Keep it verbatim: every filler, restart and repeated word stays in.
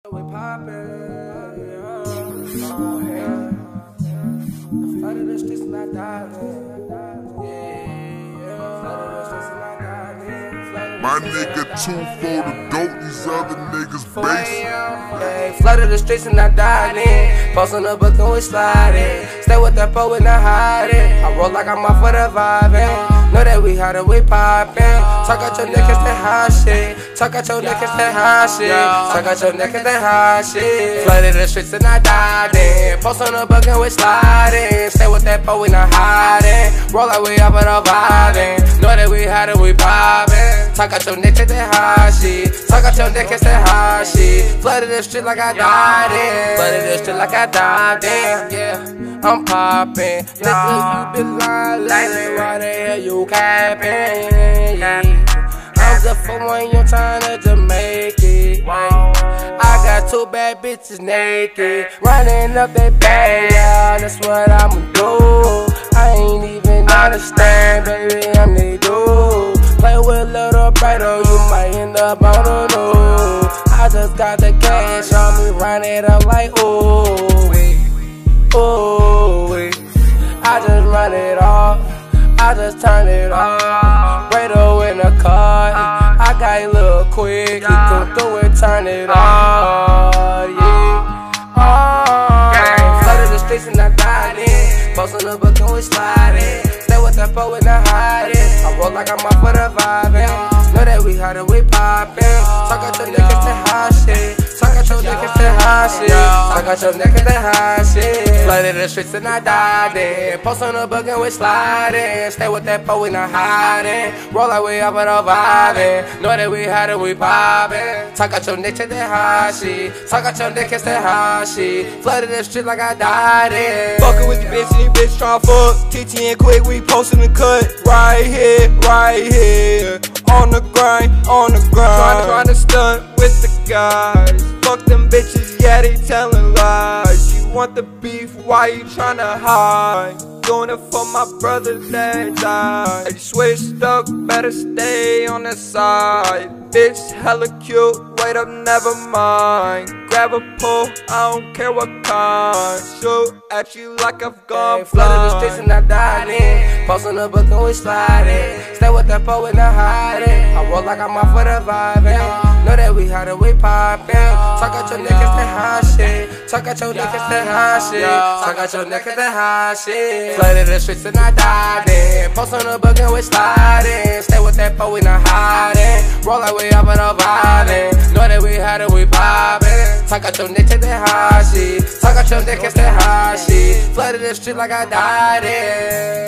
We poppin', yeah. Oh, yeah. I flooded the streets and I died in. Yeah, yeah. Flooded the streets and I died in. My nigga two for the dope, these other niggas basic. Yeah, flooded the streets and I died in. Post on the book and we sliding. Stay with that pole and I hide it. I roll like I'm off for the vibing. Know that we hot and we poppin'. Talk out your neck and stay high shit. Talk out your neck and stay high shit. Talk out your neck and stay high shit. Flooded the streets and I died in. Post on the book and we sliding. Stay with that pole and I hiding. Roll like we up and I'm vibing. Know that we hot and we poppin'. Talk out your neck and stay high shit. Talk out your neck and stay high shit. Flooded the street like I died in. Flooded the street like I died in. Yeah, I'm poppin'. Nigga, you been lying lately. Why the hell you capping? Yeah. I'm just for when you're trying to just make it. I got two bad bitches naked, running up that bag, yeah, that's what I'ma do. I ain't even understand, baby, I'm the dude. Play with little Brado, you might end up on the news. I just got the cash on me, run it up like ooh, ooh, I just run it off, I just turn it off. Brado in the car, I got a little quick, he come through and turn it off, yeah. Oh, flooded the streets and I died in. Post on the book and we sliding. Stay with that pole and I hide it. I roll like I'm off for the vibing. Know that we hot and we poppin'. Talk out your neck and stay high shit. Talk out your neck and stay high shit. Talk out your neck and stay high shit. Flooded the streets and I died in. Post on the book and we sliding. Stay with that pole and I hiding. Roll like we up and I'm vibing. Know that we hot and we poppin'. Talk out your neck and stay high shit. Talk out your neck and stay high shit. Flooded the streets like I died in. Fuckin' with the bitch and these bitch tryna fuck. T T and quick, we postin' the cut. Right here, right here. On the grind, on the grind. Tryna stunt with the guys. Fuck them bitches, yeah, they tellin' lies. You want the beef, why you tryna hide? Doing it for my brothers that died. Hey, switched up, better stay on the side. Bitch, hella cute, wait up, never mind. Grab a pole, I don't care what kind. Shoot at you like I've gone blind. Flooded the streets and I died in. Post on the book and we sliding. Stay with that pole and I hide it. I roll like I'm off for the vibing. Know that we hot and we poppin'. Talk out your neck and stay high shit. Talk out your neck and stay high shit. Talk out your neck and stay high shit. Flooded the streets and I died in. Post on the book and we sliding. Stay with that pole and I hiding. Roll like we up and I'm vibing. Know that we hot and we poppin'. Talk out your neck and stay high shit. Talk out your neck and stay high shit. Flooded the street like I died in.